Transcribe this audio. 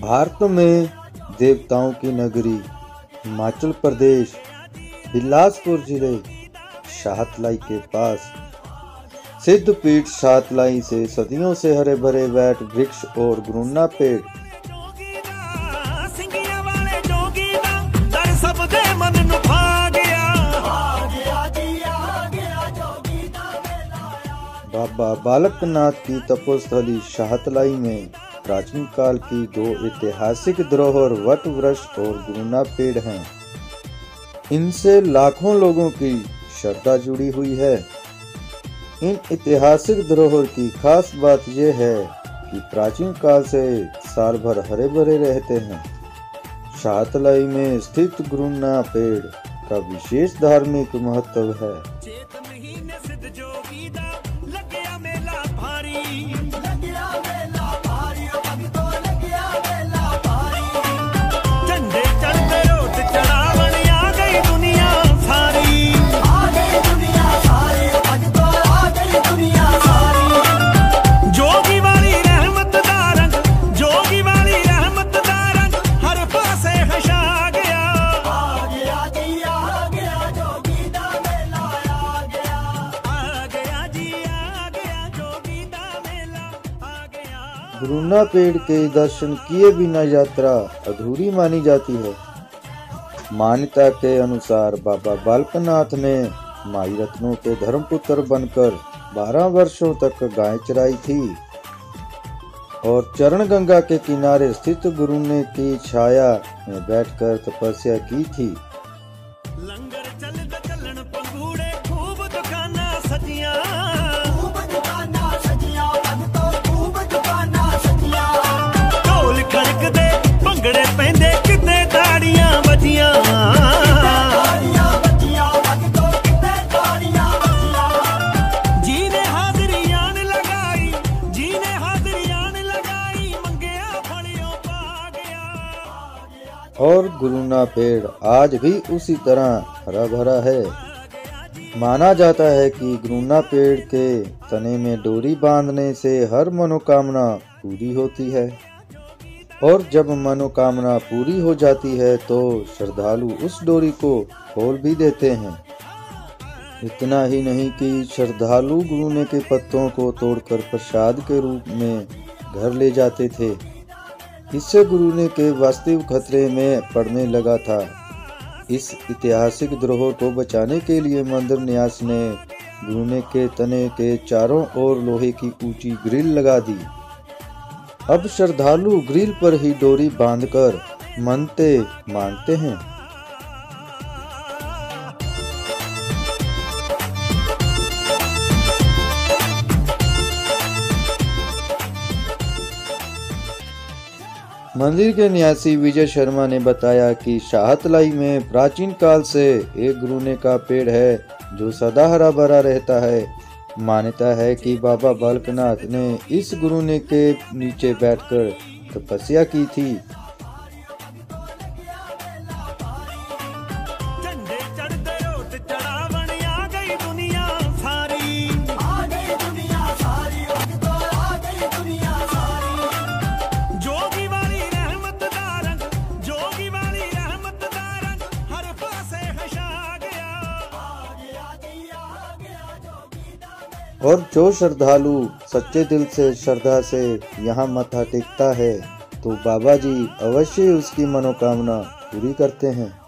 भारत में देवताओं की नगरी हिमाचल प्रदेश बिलासपुर जिले शाहतलाई के पास सिद्धपीठ शाहतलाई से सदियों से हरे भरे वट वृक्ष और गुरुना पेड़ बाबा बालकनाथ की तपोस्थली शाहतलाई में प्राचीन काल की दो ऐतिहासिक धरोहर वट वृक्ष और गुरुना पेड़ हैं। इनसे लाखों लोगों की श्रद्धा जुड़ी हुई है। इन ऐतिहासिक धरोहर की खास बात यह है कि प्राचीन काल से साल भर हरे भरे रहते हैं। शाहतलाई में स्थित गुरुना पेड़ का विशेष धार्मिक महत्व है। गुरुना पेड़ के दर्शन किए बिना यात्रा अधूरी मानी जाती है। मान्यता के अनुसार बाबा बालकनाथ ने माई रत्नों के धर्मपुत्र बनकर 12 वर्षों तक गाय चराई थी और चरण गंगा के किनारे स्थित गुरुने की छाया में बैठकर तपस्या की थी। और गुरुना पेड़ आज भी उसी तरह हरा भरा है। माना जाता है कि गुरुना पेड़ के तने में डोरी बांधने से हर मनोकामना पूरी होती है और जब मनोकामना पूरी हो जाती है तो श्रद्धालु उस डोरी को खोल भी देते हैं। इतना ही नहीं कि श्रद्धालु गुरुने के पत्तों को तोड़कर प्रसाद के रूप में घर ले जाते थे। इससे गुरुने के वास्तविक खतरे में पड़ने लगा था। इस ऐतिहासिक धरोहर को बचाने के लिए मंदिर न्यास ने गुरुने के तने के चारों ओर लोहे की ऊंची ग्रिल लगा दी। अब श्रद्धालु ग्रिल पर ही डोरी बांधकर मन्नतें मांगते हैं। मंदिर के न्यासी विजय शर्मा ने बताया कि शाहतलाई में प्राचीन काल से एक गुरुने का पेड़ है जो सदा हरा भरा रहता है। मान्यता है कि बाबा बालकनाथ ने इस गुरुने के नीचे बैठकर तपस्या की थी। और जो श्रद्धालु सच्चे दिल से श्रद्धा से यहाँ मत्था टेकता है तो बाबा जी अवश्य उसकी मनोकामना पूरी करते हैं।